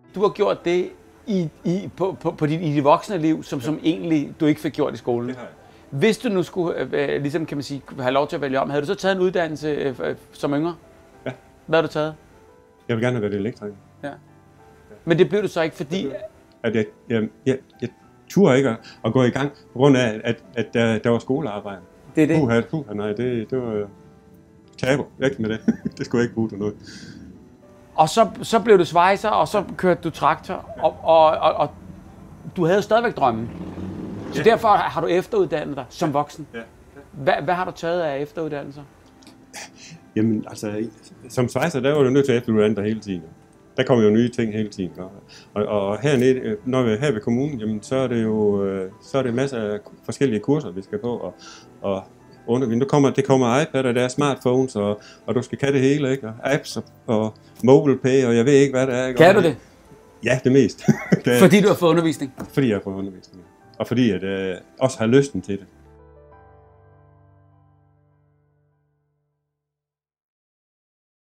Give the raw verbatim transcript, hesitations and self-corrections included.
Du har gjort det i, i, på, på, på dit, i dit voksne liv, som, ja. som egentlig du ikke fik gjort i skolen. Det har jeg. Hvis du nu skulle øh, ligesom, kan man sige, have lov til at vælge om, havde du så taget en uddannelse øh, som yngre? Ja. Hvad har du taget? Jeg vil gerne have været elektriker. Ja. Men det blev du så ikke, fordi... At jeg, jeg, jeg, jeg turde ikke at, at gå i gang, på grund af, at, at der, der var skolearbejde. Det er det? Puha, puha, nej, det, det var tabu. Væk med det. Det skulle jeg ikke bruge til noget. Og så, så blev du svejser, og så kørte du traktor, og, og, og, og du havde stadigvæk drømmen. Så ja. Derfor har du efteruddannet dig som voksen. Ja. Ja. Hvad, hvad har du taget af efteruddannelser? Jamen, altså, som svejser, der var du nødt til at efteruddanne dig hele tiden. Der kommer jo nye ting hele tiden. Og, og hernede, når vi er her ved kommunen, jamen, så er det jo så er det masser af forskellige kurser, vi skal på. Og, og undervisning. kommer, det kommer iPad, og der er smartphones, og, og du skal kan det hele, ikke? Og apps og, og MobilePay, og jeg ved ikke, hvad det er. Ikke? Kan du det? Ja, det mest. det fordi du har fået undervisning? Fordi jeg har fået undervisning. Og fordi jeg øh, også har lysten til det.